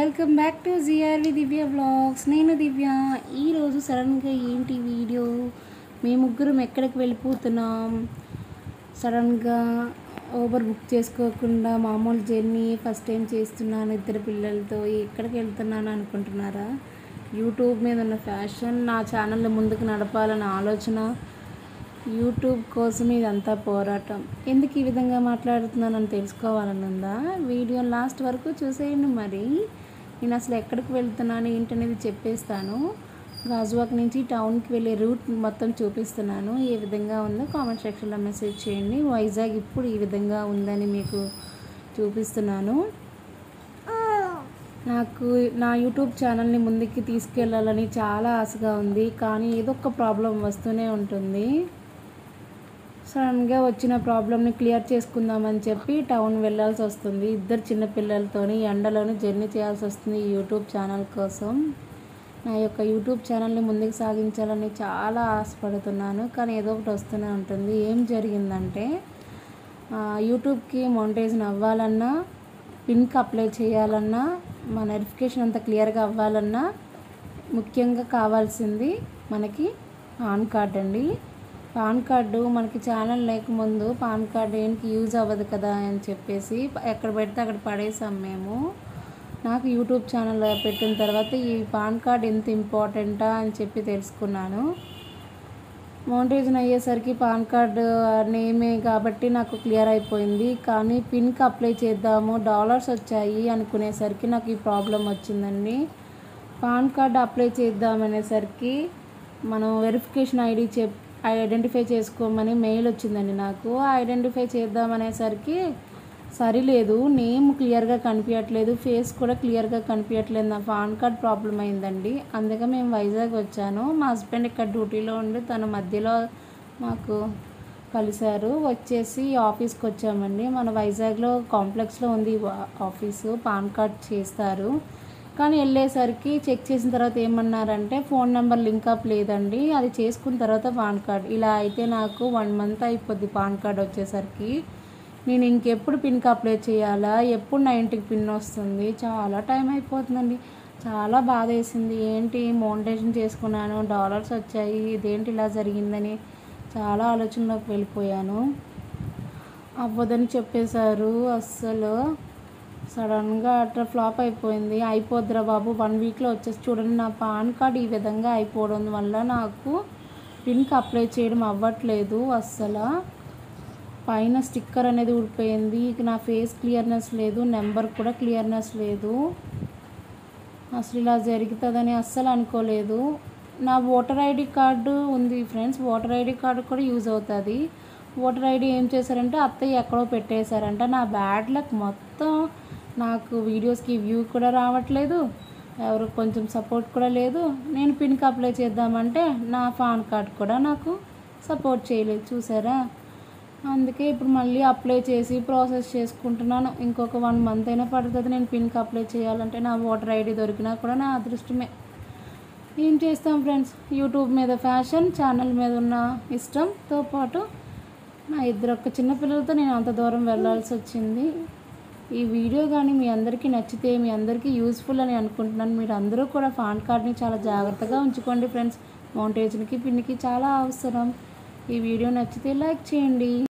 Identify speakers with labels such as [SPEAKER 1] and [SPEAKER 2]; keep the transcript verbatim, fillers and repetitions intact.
[SPEAKER 1] Welcome back to GRV Divya blogs. నేను దివ్య. ఈరోజు సడన్గా ఏంటి వీడియో, మేము ముగ్గురం ఎక్కడికి వెళ్ళిపోతున్నాం. సడన్గా ఓబర్ బుక్ చేసుకోకుండా మామూలు జర్నీ ఫస్ట్ టైం చేస్తున్నాను ఇద్దరు పిల్లలతో. ఎక్కడికి వెళ్తున్నాను అనుకుంటున్నారా? యూట్యూబ్ మీద ఉన్న ఫ్యాషన్ నా ఛానల్ని ముందుకు నడపాలన్న ఆలోచన, యూట్యూబ్ కోసం ఇదంతా పోరాటం. ఎందుకు ఈ విధంగా మాట్లాడుతున్నానని తెలుసుకోవాలని ఉందా? వీడియో లాస్ట్ వరకు చూసేయండి. మరి నేను అసలు ఎక్కడికి వెళ్తున్నాను ఏంటనేది చెప్పేస్తాను. గాజువాక్ నుంచి టౌన్కి వెళ్ళే రూట్ మొత్తం చూపిస్తున్నాను. ఏ విధంగా ఉందో కామెంట్ సెక్షన్లో మెసేజ్ చేయండి. వైజాగ్ ఇప్పుడు ఈ విధంగా ఉందని మీకు చూపిస్తున్నాను. నాకు నా యూట్యూబ్ ఛానల్ని ముందుకి తీసుకెళ్ళాలని చాలా ఆశగా ఉంది, కానీ ఏదో ఒక ప్రాబ్లం వస్తూనే ఉంటుంది. సడన్గా వచ్చిన ప్రాబ్లమ్ని క్లియర్ చేసుకుందామని చెప్పి టౌన్ వెళ్ళాల్సి వస్తుంది. ఇద్దరు చిన్నపిల్లలతోని ఎండలోని జర్నీ చేయాల్సి వస్తుంది ఈ యూట్యూబ్ ఛానల్ కోసం. నా యొక్క యూట్యూబ్ ఛానల్ని ముందుకు సాగించాలని చాలా ఆశపడుతున్నాను, కానీ ఏదో ఒకటి వస్తూనే ఉంటుంది. ఏం జరిగిందంటే, యూట్యూబ్కి మోనిటైజేషన్ అవ్వాలన్నా, పిన్కి అప్లై చేయాలన్నా, మా వెరిఫికేషన్ అంతా క్లియర్గా అవ్వాలన్నా ముఖ్యంగా కావాల్సింది మనకి పాన్ కార్డ్ అండి. పాన్ కార్డు మనకి ఛానల్ లేకముందు పాన్ కార్డు ఏంటి యూజ్ అవ్వదు కదా అని చెప్పేసి ఎక్కడ పెడితే అక్కడ పడేసాం మేము. నాకు యూట్యూబ్ ఛానల్ పెట్టిన తర్వాత ఈ పాన్ కార్డ్ ఎంత ఇంపార్టెంటా అని చెప్పి తెలుసుకున్నాను. మోనిటైజేషన్ అయ్యేసరికి పాన్ కార్డు నేమే కాబట్టి నాకు క్లియర్ అయిపోయింది. కానీ పిన్కి అప్లై చేద్దాము, డాలర్స్ వచ్చాయి అనుకునేసరికి నాకు ఈ ప్రాబ్లం వచ్చిందండి. పాన్ కార్డు అప్లై చేద్దామనేసరికి మనం వెరిఫికేషన్ ఐడి చెప్ ఐడెంటిఫై చేసుకోమని మెయిల్ వచ్చిందండి నాకు. ఐడెంటిఫై చేద్దామనేసరికి సరిలేదు, నేమ్ క్లియర్గా కనిపించట్లేదు, ఫేస్ కూడా క్లియర్గా కనిపించట్లేదు. నా పాన్ కార్డ్ ప్రాబ్లం అయిందండి. అందుకే మేము వైజాగ్ వచ్చాను. మా హస్బెండ్ ఇక్కడ డ్యూటీలో ఉండి తన మధ్యలో మాకు కలిశారు. వచ్చేసి ఆఫీస్కి వచ్చామండి. మన వైజాగ్లో కాంప్లెక్స్లో ఉంది ఆఫీసు. పాన్ కార్డ్ చేస్తారు, కానీ వెళ్ళేసరికి చెక్ చేసిన తర్వాత ఏమన్నారంటే ఫోన్ నెంబర్ లింక్ అప్ లేదండి, అది చేసుకున్న తర్వాత పాన్ కార్డ్. ఇలా అయితే నాకు వన్ మంత్ అయిపోద్ది పాన్ కార్డ్ వచ్చేసరికి. నేను ఇంకెప్పుడు పిన్కి అప్లై చేయాలా, ఎప్పుడు నా ఇంటికి పిన్ వస్తుంది, చాలా టైం అయిపోతుందండి. చాలా బాధ వేసింది. ఏంటి మోనిటైజేషన్ చేసుకున్నాను, డాలర్స్ వచ్చాయి, ఇదేంటి ఇలా జరిగిందని చాలా ఆలోచనలోకి వెళ్ళిపోయాను. అవ్వదని చెప్పేశారు. అస్సలు సడన్గా అట్లా ఫ్లాప్ అయిపోయింది. అయిపోద్దిరా బాబు, వన్ వీక్లో వచ్చేసి చూడండి. నా పాన్ కార్డ్ ఈ విధంగా అయిపోవడం వల్ల నాకు పిన్కి అప్లై చేయడం అవ్వట్లేదు. అస్సలు పైన స్టిక్కర్ అనేది ఊడిపోయింది. ఇక నా ఫేస్ క్లియర్నెస్ లేదు, నెంబర్ కూడా క్లియర్నెస్ లేదు. అసలు ఇలా జరుగుతుందని అస్సలు అనుకోలేదు. నా ఓటర్ ఐడి కార్డు ఉంది ఫ్రెండ్స్, ఓటర్ ఐడి కార్డు కూడా యూజ్ అవుతుంది. ఓటర్ ఐడి ఏం చేశారంటే అత్తయ్య ఎక్కడో పెట్టేశారంట. నా బ్యాడ్ లక్ మొత్తం. నాకు వీడియోస్కి వ్యూ కూడా రావట్లేదు, ఎవరు కొంచెం సపోర్ట్ కూడా లేదు. నేను పిన్కి అప్లై చేద్దామంటే నా పాన్ కార్డ్ కూడా నాకు సపోర్ట్ చేయలేదు, చూసారా? అందుకే ఇప్పుడు మళ్ళీ అప్లై చేసి ప్రాసెస్ చేసుకుంటున్నాను. ఇంకొక వన్ మంత్ అయినా పడుతుంది నేను పిన్కి అప్లై చేయాలంటే. నా ఓటర్ ఐడి దొరికినా కూడా నా అదృష్టమే. ఏం చేస్తాం ఫ్రెండ్స్, యూట్యూబ్ మీద ఫ్యాషన్, ఛానల్ మీద ఉన్న ఇష్టంతో పాటు నా ఇద్దరు ఒక్క చిన్నపిల్లలతో నేను అంత దూరం వెళ్ళాల్సి వచ్చింది. ఈ వీడియో కానీ మీ అందరికీ నచ్చితే, మీ అందరికీ యూస్ఫుల్ అని అనుకుంటున్నాను. మీరు అందరూ కూడా పాన్ కార్డ్ని చాలా జాగ్రత్తగా ఉంచుకోండి ఫ్రెండ్స్. మోనిటైజేషన్కి పిన్కి చాలా అవసరం. ఈ వీడియో నచ్చితే లైక్ చేయండి.